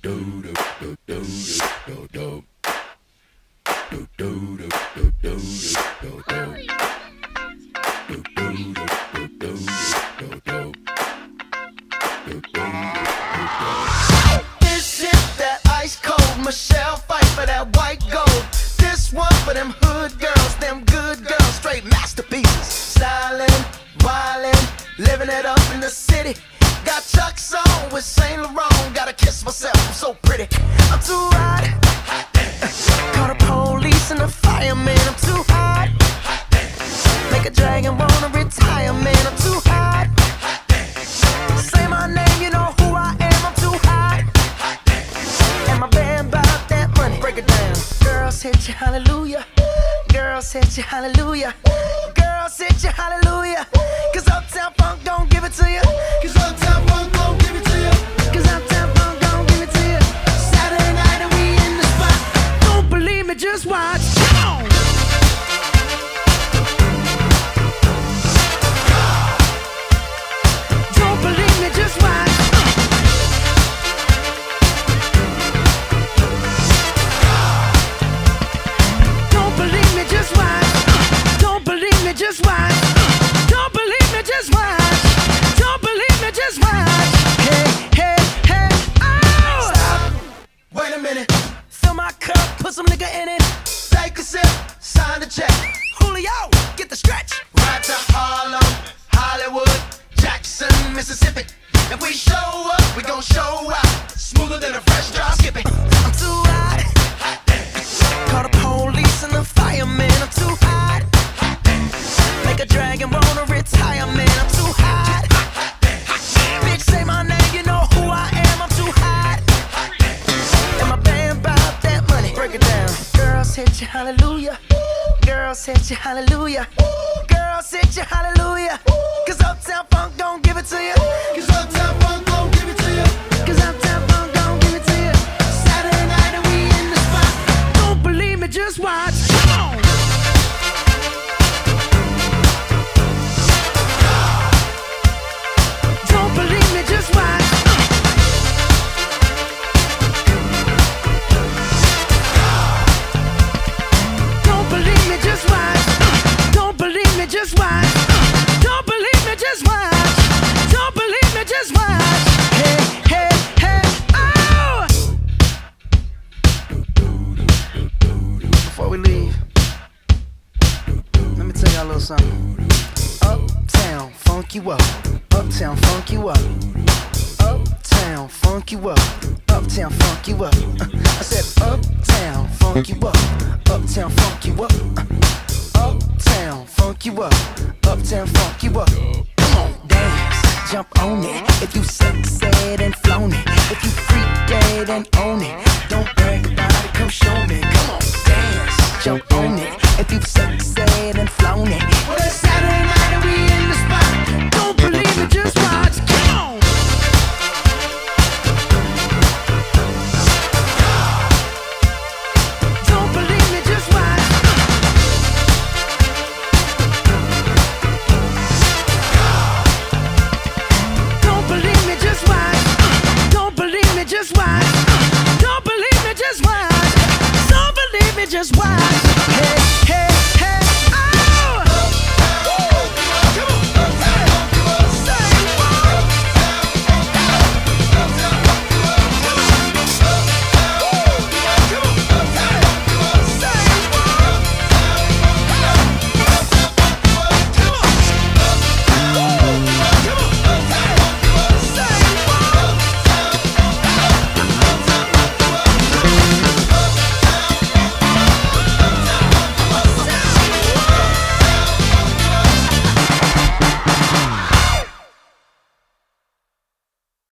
This is that ice cold Michelle fight for that white gold. This one for them hood girls, them good girls, straight masterpieces. Stylin', wildin', living it up in the city. Got Chuck's on with Saint Laurent. Gotta kiss myself, I'm so pretty. I'm too hot. Call the police and the fireman. I'm too hot. Make a dragon wanna retire, man. I'm too hot. Say my name, you know who I am. I'm too hot. And my band bout that money. Break it down. Girls hit you, hallelujah. Girls hit you, hallelujah. Girls hit you, hallelujah. Cause Uptown Funk don't give it to you. Cause Uptown Funk don't give it to you. Cause Uptown Funk don't give it to you. Saturday night and we in the spot. Don't believe me, just watch. Come on. Don't believe me, just watch. Don't believe me, just watch. Don't believe me, just watch. Don't believe me, just watch. Don't believe me, just watch. Hey, hey, hey, oh! Stop. Wait a minute. Fill my cup, put some nigga in it. Take a sip, sign the check. Julio, get the stretch. Right to Harlem, Hollywood, Jackson, Mississippi. If we show up, we gon' show out. Smoother than a fresh drop skipping. I'm too hot. Call the police and the fireman. I'm too hot. Make a dragon wanna retire, man. I'm too hot. Bitch, say my name, you know who I am. I'm too hot. And my band bout that money. Break it down. Girls hit you, hallelujah. Girls hit you, hallelujah. Girls hit you, hallelujah. Cause Uptown Funk don't give it to you. Cause Uptown Funk don't give it to you. Cause Uptown Funk don't give it to you. Saturday night and we in the spot. Don't believe me, just watch. Come on. Don't believe me, just watch. Don't believe me, just watch. Don't believe me, just watch. Don't believe me, just watch. Don't believe me, just watch. Hey, hey, hey, oh! Before we leave, let me tell y'all a little something. Uptown, funk you up. Uptown, funk you up. Uptown, funk you up. Uptown, funk you up. I said uptown, funk you up. Uptown, funk you up. Uptown, funk you up. Uptown, funk you up. Come on, dance, jump on it. If you sexed and flown it. If you freak dead and own it. Don't brag about it, come show me. Come on, dance, jump on it. If you sexed